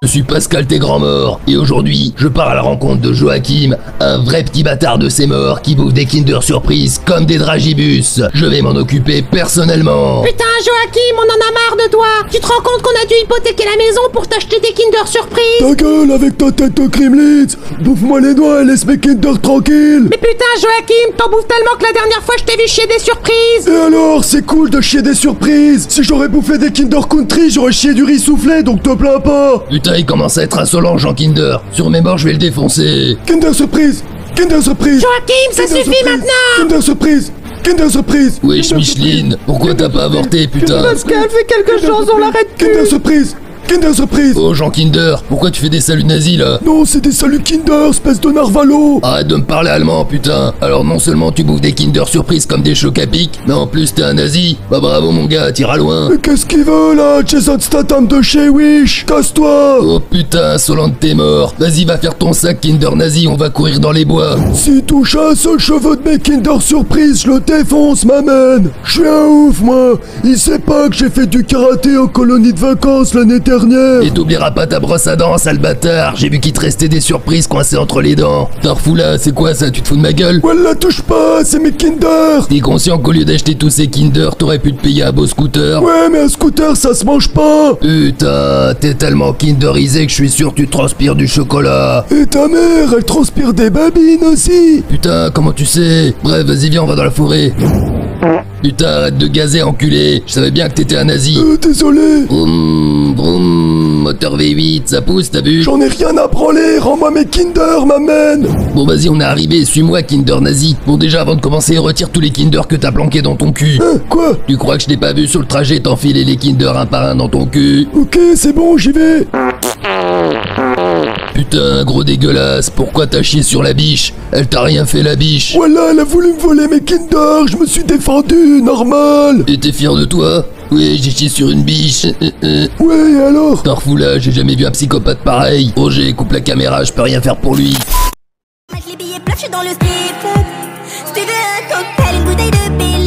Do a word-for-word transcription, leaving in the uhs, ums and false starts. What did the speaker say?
Je suis Pascal tes grands morts, et aujourd'hui, je pars à la rencontre de Joachim, un vrai petit bâtard de ses morts qui bouffe des Kinder Surprise comme des dragibus. Je vais m'en occuper personnellement. Putain, Joachim, on en a marre de toi. Tu te rends compte qu'on a dû hypothéquer la maison pour t'acheter des Kinder Surprise? Ta gueule avec ta tête de Kremlitz. Bouffe-moi les doigts et laisse mes Kinder tranquilles. Mais putain, Joachim, t'en bouffes tellement que la dernière fois je t'ai vu chier des surprises. Et alors, c'est cool de chier des surprises. Si j'aurais bouffé des Kinder Country, j'aurais chié du riz soufflé, donc te plains pas. Putain, il commence à être insolent, Jean Kinder. Sur mes morts, je vais le défoncer. Kinder Surprise, Kinder Surprise. Joachim, ça Kinder suffit Surprise. maintenant. Kinder Surprise, Kinder Surprise. Wesh, Micheline, pourquoi t'as pas avorté, putain? Pascal, fais quelque chose, on l'arrête Kinder plus. Surprise, Kinder Surprise. Oh, Jean Kinder, pourquoi tu fais des saluts nazis, là? Non, c'est des saluts Kinder, espèce de narvalo. Arrête de me parler allemand, putain. Alors non seulement tu bouffes des Kinder Surprise comme des chocs à pic, mais en plus t'es un nazi. Bah bravo mon gars, t'iras loin. Mais qu'est-ce qu'il veut là, Jason Statham de chez Wish? Casse-toi. Oh putain, insolent de tes morts. Vas-y, va faire ton sac Kinder nazi, on va courir dans les bois. S'il touche un seul cheveu de mes Kinder Surprise, je le défonce, m'amène. Je suis un ouf, moi. Il sait pas que j'ai fait du karaté en colonie de vacances l'année dernière. Et t'oublieras pas ta brosse à dents, sale bâtard. J'ai vu qu'il te restait des surprises coincées entre les dents. Tarfoula, c'est quoi ça? Tu te fous de ma gueule? Voilà, touche pas, c'est mes Kinder. T'es conscient qu'au lieu d'acheter tous ces Kinder, t'aurais pu te payer un beau scooter? Ouais, mais un scooter, ça se mange pas. Putain, t'es tellement kinderisé que je suis sûr que tu transpires du chocolat. Et ta mère, elle transpire des babines aussi. Putain, comment tu sais? Bref, vas-y, viens, on va dans la forêt. Putain, arrête de gazer, enculé. Je savais bien que t'étais un nazi. Euh, désolé. Vroom, vroom, moteur V huit, ça pousse, t'as vu? J'en ai rien à branler, rends-moi mes Kinder, m'amène. Bon, vas-y, on est arrivé, suis-moi, Kinder nazi. Bon, déjà, avant de commencer, retire tous les Kinder que t'as planqués dans ton cul. Hein, quoi? Tu crois que je t'ai pas vu sur le trajet t'enfiler les Kinder un par un dans ton cul? Ok, c'est bon, j'y vais. Putain, gros dégueulasse, pourquoi t'as chié sur la biche? Elle t'a rien fait, la biche. Voilà, elle a voulu me voler mes Kinder, je me suis défendu, normal. Et t'es fier de toi? Oui, j'ai chié sur une biche. Euh, euh. Ouais, et alors? Tarfoula, j'ai jamais vu un psychopathe pareil. Roger, coupe la caméra, je peux rien faire pour lui. Les billets pleuvent, je suis dans le strip. Stevie, un cocktail, une bouteille de bill.